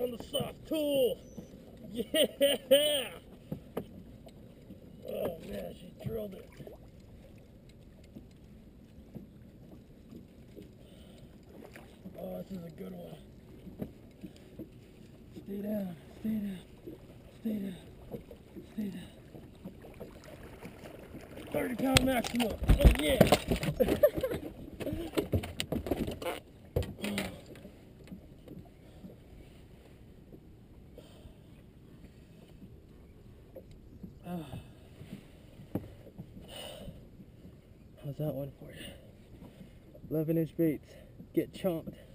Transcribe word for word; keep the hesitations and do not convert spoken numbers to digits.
on the soft tool. Yeah! Oh man, she drilled it. Oh, this is a good one. Stay down, stay down, stay down, stay down. thirty pound maximum. Oh yeah! How's that one for you? eleven inch baits. Get chomped.